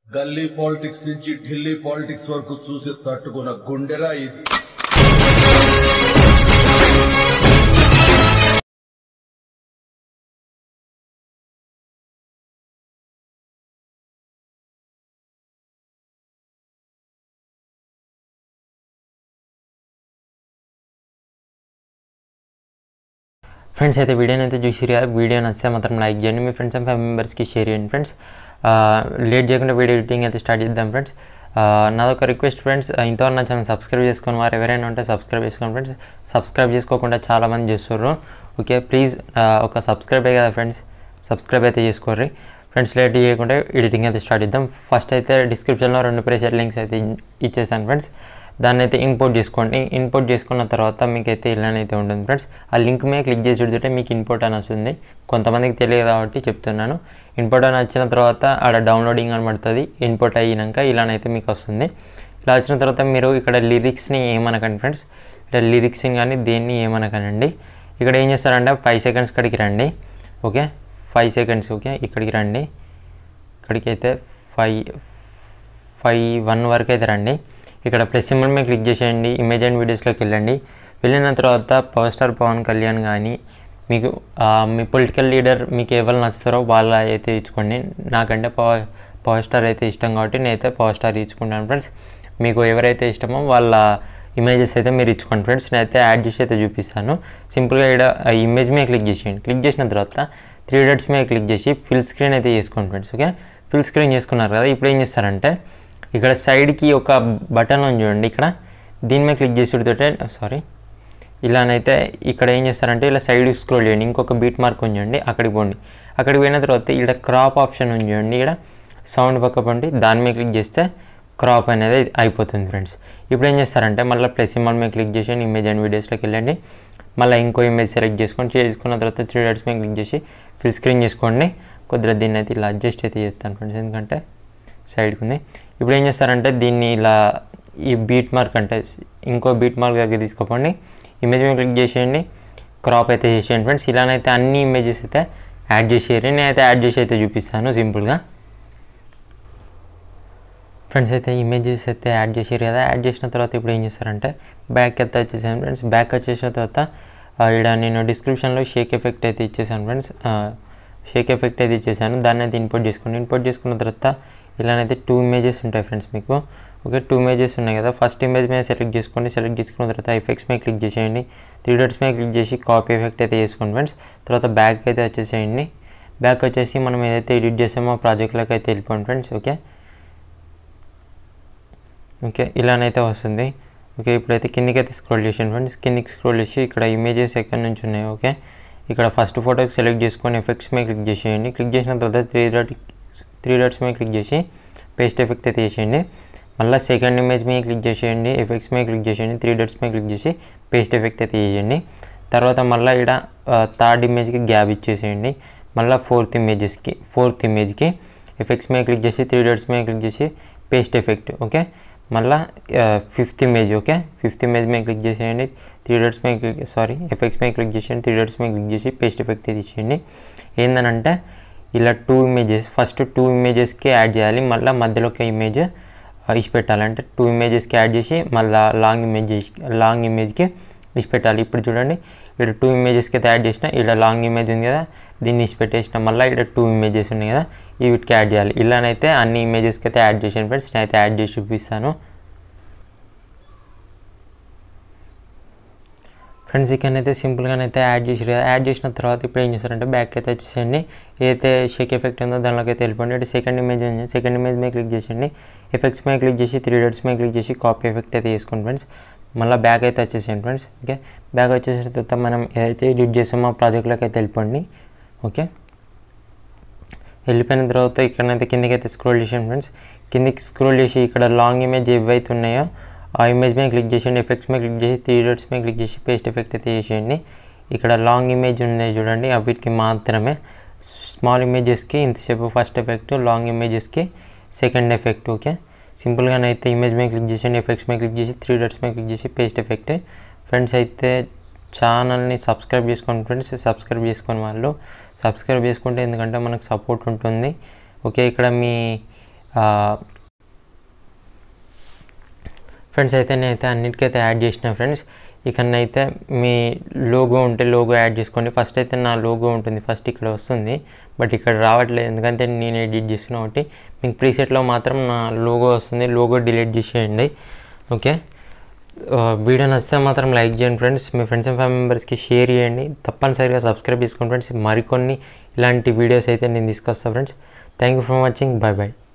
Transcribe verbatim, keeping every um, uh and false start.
గల్లీ పాలిటిక్స్ నుంచి ఢిల్లీ పాలిటిక్స్ వరకు చూసి తట్టుకున్న గుండెరా ఇది. ఫ్రెండ్స్ అయితే వీడియోని అయితే చూసిరు కదా, వీడియో నచ్చితే మాత్రం లైక్ చేయండి, మీ ఫ్రెండ్స్ అండ్ ఫ్యామిలీ మెంబర్స్కి షేర్ చేయండి. ఫ్రెండ్స్ లేట్ చేయకుండా వీడియో ఎడిటింగ్ అయితే స్టార్ట్ చేద్దాం. ఫ్రెండ్స్ నాదొక రిక్వెస్ట్ ఫ్రెండ్స్, ఇంతవరకు నా ఛానల్ సబ్స్క్రైబ్ చేసుకుని వారు ఎవరైనా ఉంటే సబ్స్క్రైబ్ చేసుకోండి. ఫ్రెండ్స్ సబ్స్క్రైబ్ చేసుకోకుండా చాలామంది చేస్తుర్రు. ఓకే ప్లీజ్ ఒక సబ్స్క్రైబే కదా ఫ్రెండ్స్, సబ్స్క్రైబ్ అయితే చేసుకోర్రి. ఫ్రెండ్స్ లేట్ చేయకుండా ఎడిటింగ్ అయితే స్టార్ట్ చేద్దాం. ఫస్ట్ అయితే డిస్క్రిప్షన్లో రెండు ప్రెషర్ లింక్స్ అయితే ఇచ్చేసాను ఫ్రెండ్స్, దాన్ని అయితే ఇంపోర్ట్ చేసుకోండి. ఇంపోర్ట్ చేసుకున్న తర్వాత మీకు అయితే ఇలానైతే ఉంటుంది ఫ్రెండ్స్. ఆ లింక్ మీద క్లిక్ చేసి చూడితే మీకు ఇంపోర్ట్ అని వస్తుంది. కొంతమందికి తెలియదు కాబట్టి చెప్తున్నాను. ఇంపోర్ట్ అని వచ్చిన తర్వాత ఆడ డౌన్లోడింగ్ అని పడుతుంది. ఇంపోర్ట్ అయినాక ఇలానైతే మీకు వస్తుంది. ఇలా వచ్చిన తర్వాత మీరు ఇక్కడ లిరిక్స్ని ఏమనకండి ఫ్రెండ్స్, ఇక్కడ లిరిక్స్ని కానీ దేన్ని ఏమనకనండి. ఇక్కడ ఏం చేస్తారంటే ఫైవ్ సెకండ్స్ కాడికి రండి. ఓకే ఫైవ్ సెకండ్స్ ఓకే ఇక్కడికి రండి. ఇక్కడికి అయితే ఫైవ్ ఫైవ్ వన్ వరకు అయితే రండి. ఇక్కడ ప్లస్ సింబల్ మీద క్లిక్ చేసేయండి. ఇమేజ్ అండ్ వీడియోస్లోకి వెళ్ళండి. వెళ్ళిన తర్వాత పవర్ స్టార్ పవన్ కళ్యాణ్ కానీ మీకు మీ పొలిటికల్ లీడర్ మీకు ఎవరు నచ్చుతారో వాళ్ళ అయితే ఇచ్చుకోండి. నాకంటే పవర్ పవర్ స్టార్ అయితే ఇష్టం కాబట్టి నేనైతే పవర్ స్టార్ ఇచ్చుకుంటాను ఫ్రెండ్స్. మీకు ఎవరైతే ఇష్టమో వాళ్ళ ఇమేజెస్ అయితే మీరు ఇచ్చుకోండి ఫ్రెండ్స్. నేనైతే యాడ్ చేసి అయితే చూపిస్తాను. సింపుల్గా ఇక్కడ ఇమేజ్ మీద క్లిక్ చేసేయండి. క్లిక్ చేసిన తర్వాత త్రీ డట్స్ మీద క్లిక్ చేసి ఫిల్ స్క్రీన్ అయితే చేసుకోండి ఫ్రెండ్స్. ఓకే ఫిల్ స్క్రీన్ చేసుకున్నారు కదా, ఇప్పుడు ఏం చేస్తారంటే ఇక్కడ సైడ్కి ఒక బటన్ ఉంది చూడండి, ఇక్కడ దీని మీద క్లిక్ చేసి పెడితే సారీ ఇలానైతే ఇక్కడ ఏం చేస్తారంటే ఇలా సైడ్ స్క్రోల్ చేయండి. ఇంకొక బీట్ మార్క్ ఉంచండి, అక్కడికి పోండి. అక్కడికి పోయిన తర్వాత ఇక్కడ క్రాప్ ఆప్షన్ ఉంది చూడండి, ఇక్కడ సౌండ్ పక్క పండి దాని మీద క్లిక్ చేస్తే క్రాప్ అనేది అయిపోతుంది ఫ్రెండ్స్. ఇప్పుడు ఏం చేస్తారంటే మళ్ళీ ప్లస్ సింబల్ మీద క్లిక్ చేసి ఇమేజ్ అండ్ వీడియోస్లోకి వెళ్ళండి. మళ్ళీ ఇంకో ఇమేజ్ సెలెక్ట్ చేసుకొని చేసుకున్న తర్వాత త్రీ డాట్స్ మీద క్లిక్ చేసి ఫిల్ స్క్రీన్ చేసుకోండి. కొద్దిగా దీన్ని అయితే ఇలా అడ్జస్ట్ అయితే చేస్తాను ఫ్రెండ్స్, ఎందుకంటే సైడ్కి ఉంది. ఇప్పుడు ఏం చేస్తారంటే దీన్ని ఇలా ఈ బీట్ మార్క్ అంటే ఇంకో బీట్ మార్క్ దగ్గర తీసుకోండి. ఇమేజ్ మీద క్లిక్ చేసేయండి, క్రాప్ అయితే చేసేయండి ఫ్రెండ్స్. ఇలానైతే అన్ని ఇమేజెస్ అయితే యాడ్ చేసేయండి. నేనైతే యాడ్ చేసి అయితే చూపిస్తాను సింపుల్గా. ఫ్రెండ్స్ అయితే ఇమేజెస్ అయితే యాడ్ చేసారు కదా, యాడ్ చేసిన తర్వాత ఇప్పుడు ఏం చేస్తారంటే బ్యాక్ అయితే వచ్చేసాను ఫ్రెండ్స్. బ్యాక్ వచ్చేసిన తర్వాత ఇక్కడ నేను డిస్క్రిప్షన్లో షేక్ ఎఫెక్ట్ అయితే ఇచ్చేసాను ఫ్రెండ్స్. షేక్ ఎఫెక్ట్ అయితే ఇచ్చేసాను, దాన్ని అయితే ఇంపోర్ట్ చేసుకోండి. ఇంపోర్ట్ చేసుకున్న తర్వాత ఇలానైతే టూ ఇమేజెస్ ఉంటాయి ఫ్రెండ్స్ మీకు. ఓకే టూ ఇమేజెస్ ఉన్నాయి కదా, ఫస్ట్ ఇమేజ్ మీద సెలెక్ట్ చేసుకోండి. సెలెక్ట్ చేసుకున్న తర్వాత ఎఫెక్ట్స్ మీద క్లిక్ చేసేయండి. త్రీ డట్స్ మీద క్లిక్ చేసి కాపీ ఎఫెక్ట్ అయితే చేసుకోండి ఫ్రెండ్స్. తర్వాత బ్యాక్ అయితే వచ్చేసేయండి. బ్యాక్ వచ్చేసి మనం ఏదైతే ఎడిట్ చేసామో ఆ ప్రాజెక్ట్లోకి అయితే వెళ్ళిపోండి ఫ్రెండ్స్. ఓకే ఓకే ఇలానైతే వస్తుంది. ఓకే ఇప్పుడైతే కిందికి అయితే స్క్రోల్ చేసాను ఫ్రెండ్స్. కిందికి స్క్రోల్ చేసి ఇక్కడ ఇమేజెస్ ఎక్కడి నుంచి ఉన్నాయి. ఓకే ఇక్కడ ఫస్ట్ ఫోటోకి సెలెక్ట్ చేసుకొని ఎఫెక్ట్స్ మీద క్లిక్ చేసేయండి. క్లిక్ చేసిన తర్వాత త్రీ డాట్ త్రీ డాట్స్ మీద క్లిక్ చేసి పేస్ట్ ఎఫెక్ట్ అయితే చేసేయండి. మళ్ళీ సెకండ్ ఇమేజ్ మీద క్లిక్ చేసేయండి, ఎఫెక్ట్స్ మీద క్లిక్ చేసేయండి, త్రీ డాట్స్ మీద క్లిక్ చేసి పేస్ట్ ఎఫెక్ట్ అయితే చేయండి. తర్వాత మళ్ళీ ఇక్కడ థర్డ్ ఇమేజ్కి గ్యాప్ ఇచ్చేసేయండి. మళ్ళీ ఫోర్త్ ఇమేజెస్కి ఫోర్త్ ఇమేజ్కి ఎఫెక్ట్స్ మీద క్లిక్ చేసి త్రీ డాట్స్ మీద క్లిక్ చేసి పేస్ట్ ఎఫెక్ట్. ఓకే మళ్ళీ fifth image okay fifth image మీద క్లిక్ చేసేయండి. త్రీ డాట్స్ మీద క్లిక్ సారీ ఎఫెక్ట్స్ మీద క్లిక్ చేసేయండి, త్రీ డాట్స్ మీద క్లిక్ చేసి పేస్ట్ ఎఫెక్ట్ అయితే ఇచ్చేయండి. ఏంటంటే ఇలా టూ ఇమేజెస్ ఫస్ట్ టూ ఇమేజెస్కి యాడ్ చేయాలి, మళ్ళీ మధ్యలో ఒక ఇమేజ్ ఇచ్చి పెట్టాలంటే టూ ఇమేజెస్కి యాడ్ చేసి మళ్ళీ లాంగ్ ఇమేజ్ లాంగ్ ఇమేజ్కి ఇచ్చి పెట్టాలి. ఇప్పుడు చూడండి ఇక్కడ టూ ఇమేజెస్కి అయితే యాడ్ చేసిన, ఇక్కడ లాంగ్ ఇమేజ్ ఉంది కదా దీన్ని ఇచ్చి పెట్టేసిన, మళ్ళీ ఇక్కడ టూ ఇమేజెస్ ఉన్నాయి కదా ఈ వీటికి యాడ్ చేయాలి. ఇలానైతే అన్ని ఇమేజెస్కి అయితే యాడ్ చేసాను ఫ్రెండ్స్. నేనైతే యాడ్ చేసి చూపిస్తాను ఫ్రెండ్స్. ఇక్కడనైతే సింపుల్గానైతే యాడ్ చేసారు కదా, యాడ్ చేసిన తర్వాత ఇప్పుడు ఏం చేస్తారంటే బ్యాక్ అయితే వచ్చేసండి. ఏదైతే షేక్ ఎఫెక్ట్ ఉందో దానిలోకి అయితే వెళ్ళిపోండి. అంటే సెకండ్ ఇమేజ్ ఉంది, సెకండ్ ఇమేజ్ మీద క్లిక్ చేసేయండి. ఎఫెక్ట్స్ మీద క్లిక్ చేసి త్రీ డాట్స్ మీద క్లిక్ చేసి కాపీ ఎఫెక్ట్ అయితే చేసుకోండి ఫ్రెండ్స్. మళ్ళీ బ్యాక్ అయితే వచ్చేసేయండి ఫ్రెండ్స్. ఓకే బ్యాక్ వచ్చేసిన తర్వాత మనం ఏదైతే ఎడిట్ చేసామో ప్రాజెక్ట్లోకి అయితే వెళ్ళిపోండి. ఓకే వెళ్ళిపోయిన తర్వాత ఇక్కడనైతే కిందకి అయితే స్క్రోల్ చేసాను ఫ్రెండ్స్. కిందికి స్క్రోల్ చేసి ఇక్కడ లాంగ్ ఇమేజ్ ఏవైతే ఉన్నాయో ఆ ఇమేజ్ మీద క్లిక్ చేసేయండి. ఎఫెక్ట్స్ మీద క్లిక్ చేసి త్రీ డాట్స్ మీద క్లిక్ చేసి పేస్ట్ ఎఫెక్ట్ అయితే చేసేయండి. ఇక్కడ లాంగ్ ఇమేజ్ ఉన్నాయి చూడండి, వీటికి మాత్రమే స్మాల్ ఇమేజెస్కి ఇంతసేపు ఫస్ట్ ఎఫెక్ట్, లాంగ్ ఇమేజెస్కి సెకండ్ ఎఫెక్ట్. ఓకే సింపుల్గానైతే ఇమేజ్ మీద క్లిక్ చేసేయండి, ఎఫెక్ట్స్ మీద క్లిక్ చేసి త్రీ డాట్స్ మీద క్లిక్ చేసి పేస్ట్ ఎఫెక్ట్. ఫ్రెండ్స్ అయితే ఛానల్ని సబ్స్క్రైబ్ చేసుకోండి ఫ్రెండ్స్. సబ్స్క్రైబ్ చేసుకొని వాళ్ళు సబ్స్క్రైబ్ చేసుకుంటే ఎందుకంటే మనకు సపోర్ట్ ఉంటుంది. ఓకే ఇక్కడ మీ ఫ్రెండ్స్ అయితే నేనైతే అన్నిటికైతే యాడ్ చేసిన ఫ్రెండ్స్. ఇకనైతే మీ లోగో ఉంటే లోగో యాడ్ చేసుకోండి. ఫస్ట్ అయితే నా లోగో ఉంటుంది, ఫస్ట్ ఇక్కడ వస్తుంది, బట్ ఇక్కడ రావట్లేదు ఎందుకంటే నేను ఎడిట్ చేసిన ఒకటి. మీకు ప్రీసెట్లో మాత్రం నా లోగో వస్తుంది, లోగో డిలీట్ చేసేయండి. ఓకే, వీడియో నచ్చితే మాత్రం లైక్ చేయండి ఫ్రెండ్స్. మీ ఫ్రెండ్స్ అండ్ ఫ్యామిలీ మెంబర్స్కి షేర్ చేయండి. తప్పనిసరిగా సబ్స్క్రైబ్ చేసుకోండి ఫ్రెండ్స్. మరికొన్ని ఇలాంటి వీడియోస్ అయితే నేను తీసుకొస్తాను friends. Thank you for watching. Bye bye.